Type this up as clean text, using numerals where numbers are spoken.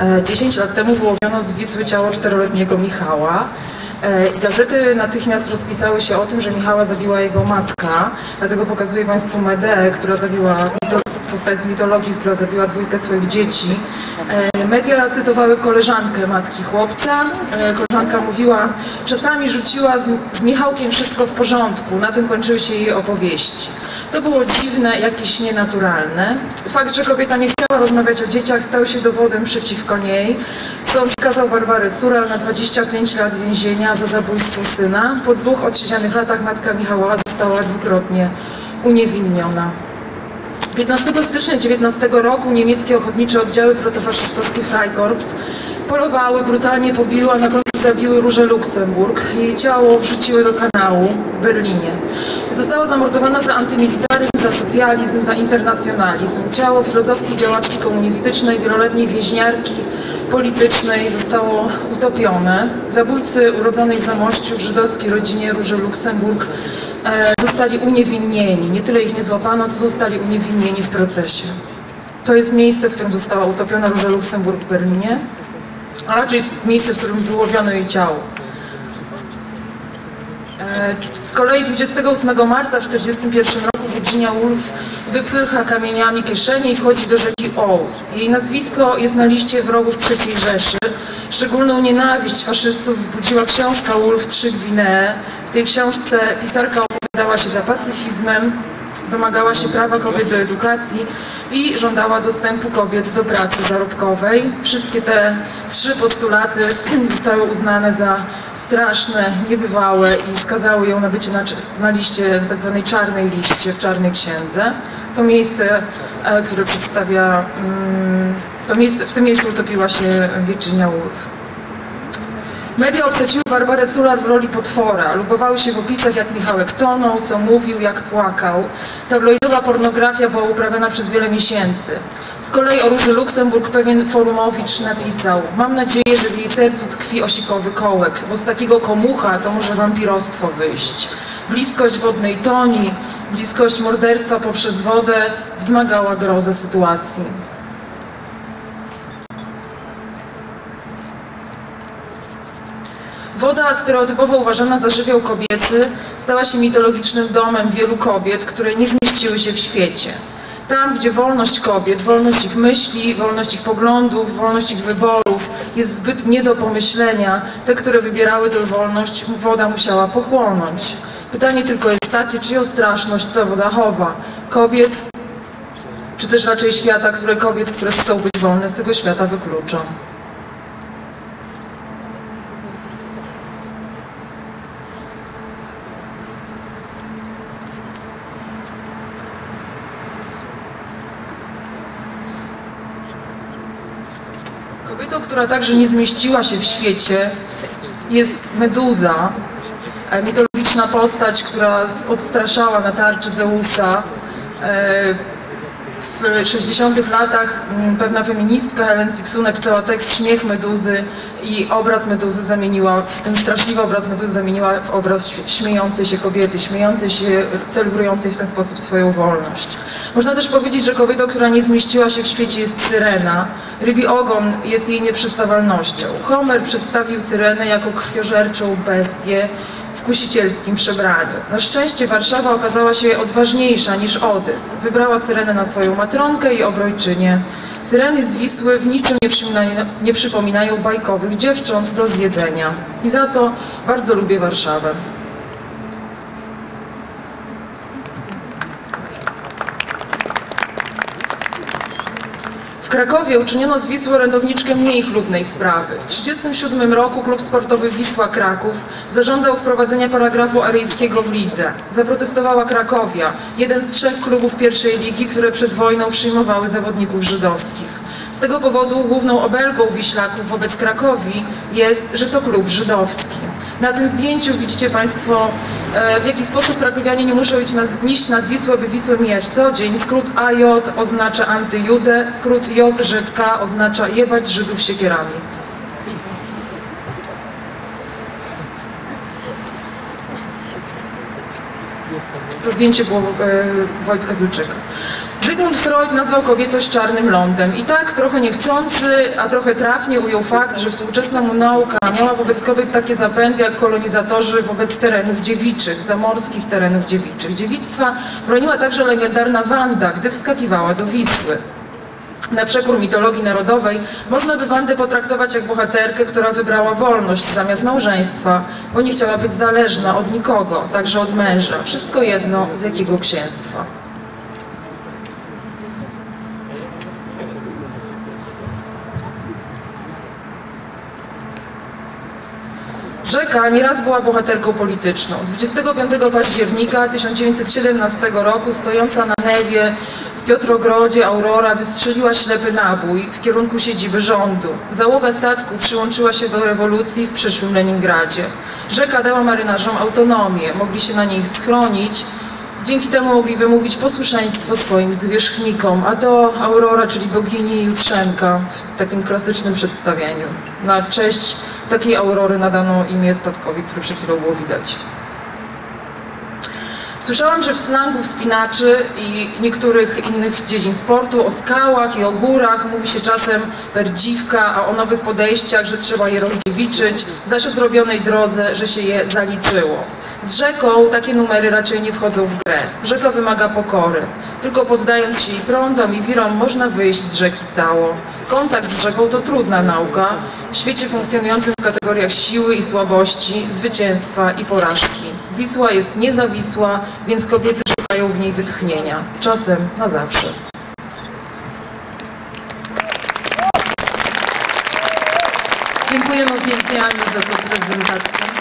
10 lat temu wyłowiono z Wisły ciało 4-letniego Michała. Gazety natychmiast rozpisały się o tym, że Michała zabiła jego matka, dlatego pokazuję Państwu Medeę, która zabiła postać z mitologii, która zabiła 2 swoich dzieci. Media cytowały koleżankę matki chłopca. Koleżanka mówiła, czasami rzuciła z Michałkiem wszystko w porządku, na tym kończyły się jej opowieści. To było dziwne, jakieś nienaturalne. Fakt, że kobieta nie chciała rozmawiać o dzieciach, stał się dowodem przeciwko niej. Sąd skazał Barbarę Sural na 25 lat więzienia za zabójstwo syna. Po 2 odsiedzianych latach matka Michała została 2-krotnie uniewinniona. 15 stycznia 19 roku niemieckie ochotnicze oddziały protofaszystowskie Freikorps polowały, brutalnie pobiły, a na końcu zabiły Różę Luksemburg. Jej ciało wrzuciły do kanału w Berlinie. Została zamordowana za antymilitaryzm, za socjalizm, za internacjonalizm. Ciało filozofki, działaczki komunistycznej, wieloletniej więźniarki politycznej zostało utopione. Zabójcy urodzonej w Zamościu w żydowskiej rodzinie Róży Luksemburg zostali uniewinnieni. Nie tyle ich nie złapano, co zostali uniewinnieni w procesie. To jest miejsce, w którym została utopiona Róża Luksemburg w Berlinie, a raczej jest miejsce, w którym wyłowiono jej ciało. Z kolei 28 marca w 1941 roku Virginia Woolf wypycha kamieniami kieszenie i wchodzi do rzeki Ouse. Jej nazwisko jest na liście wrogów III Rzeszy. Szczególną nienawiść faszystów wzbudziła książka Woolf „Trzy Gwinee”. W tej książce pisarka opowiadała się za pacyfizmem, domagała się prawa kobiet do edukacji i żądała dostępu kobiet do pracy zarobkowej. Wszystkie te 3 postulaty zostały uznane za straszne, niebywałe i skazały ją na bycie na liście, tak zwanej czarnej liście, w czarnej księdze. To miejsce, które przedstawia, w tym miejscu utopiła się Virginia Woolf. Media obsadziły Barbarę Sural w roli potwora. Lubowały się w opisach, jak Michałek tonął, co mówił, jak płakał. Tabloidowa pornografia była uprawiana przez wiele miesięcy. Z kolei o Róży Luksemburg pewien forumowicz napisał: mam nadzieję, że w jej sercu tkwi osikowy kołek, bo z takiego komucha to może wampirostwo wyjść. Bliskość wodnej toni, bliskość morderstwa poprzez wodę wzmagała grozę sytuacji. Woda, stereotypowo uważana za żywioł kobiety, stała się mitologicznym domem wielu kobiet, które nie zmieściły się w świecie. Tam, gdzie wolność kobiet, wolność ich myśli, wolność ich poglądów, wolność ich wyborów jest zbyt nie do pomyślenia, te, które wybierały tę wolność, woda musiała pochłonąć. Pytanie tylko jest takie, czyją straszność ta woda chowa? Kobiet, czy też raczej świata, kobiet, które chcą być wolne, z tego świata wykluczą? Kobietą, która także nie zmieściła się w świecie, jest Meduza, mitologiczna postać, która odstraszała na tarczy Zeusa. W 60. latach pewna feministka Helen Sixu napisała tekst „Śmiech Meduzy” i obraz Meduzy zamieniła, ten straszliwy obraz Meduzy zamieniła w obraz śmiejącej się kobiety, śmiejącej się, celebrującej w ten sposób swoją wolność. Można też powiedzieć, że kobietą, która nie zmieściła się w świecie, jest Syrena. Rybi ogon jest jej nieprzystawalnością. Homer przedstawił Syrenę jako krwiożerczą bestię w kusicielskim przebraniu. Na szczęście Warszawa okazała się odważniejsza niż Odys. Wybrała Syrenę na swoją matronkę i obrojczynię. Syreny z Wisły w niczym nie przypominają bajkowych dziewcząt do zjedzenia. I za to bardzo lubię Warszawę. W Krakowie uczyniono z Wisły orędowniczkę mniej chlubnej sprawy. W 1937 roku klub sportowy Wisła Kraków zażądał wprowadzenia paragrafu aryjskiego w lidze. Zaprotestowała Krakowia, jeden z 3 klubów pierwszej ligi, które przed wojną przyjmowały zawodników żydowskich. Z tego powodu główną obelgą Wiślaków wobec Krakowi jest, że to klub żydowski. Na tym zdjęciu widzicie Państwo, w jaki sposób krakowianie nie muszą iść nad Wisłę, by Wisłę mijać co dzień. Skrót AJ oznacza antyjudę, skrót JZK oznacza jebać Żydów siekierami. To zdjęcie było Wojtka Wilczyka. Zygmunt Freud nazwał kobiecość czarnym lądem i tak trochę niechcący, a trochę trafnie ujął fakt, że współczesna mu nauka miała wobec kobiet takie zapędy jak kolonizatorzy wobec terenów dziewiczych, zamorskich terenów dziewiczych. Dziewictwa broniła także legendarna Wanda, gdy wskakiwała do Wisły. Na przekór mitologii narodowej można by Wandę potraktować jak bohaterkę, która wybrała wolność zamiast małżeństwa, bo nie chciała być zależna od nikogo, także od męża. Wszystko jedno z jakiego księstwa. Rzeka nieraz była bohaterką polityczną. 25 października 1917 roku, stojąca na Newie w Piotrogrodzie, Aurora wystrzeliła ślepy nabój w kierunku siedziby rządu. Załoga statku przyłączyła się do rewolucji w przyszłym Leningradzie. Rzeka dała marynarzom autonomię, mogli się na niej schronić. Dzięki temu mogli wymówić posłuszeństwo swoim zwierzchnikom, a to Aurora, czyli bogini Jutrzenka w takim klasycznym przedstawieniu. Na cześć takiej Aurory nadano imię statkowi, który przed chwilą było widać. Słyszałam, że w slangu wspinaczy i niektórych innych dziedzin sportu o skałach i o górach mówi się czasem perdziwka, a o nowych podejściach, że trzeba je rozdziewiczyć, zaś o zrobionej drodze, że się je zaliczyło. Z rzeką takie numery raczej nie wchodzą w grę. Rzeka wymaga pokory. Tylko poddając się jej prądom i wirom można wyjść z rzeki cało. Kontakt z rzeką to trudna nauka w świecie funkcjonującym w kategoriach siły i słabości, zwycięstwa i porażki. Wisła jest niezawisła, więc kobiety szukają w niej wytchnienia. Czasem na zawsze. Dziękujemy pięknie Aniu za tę prezentację.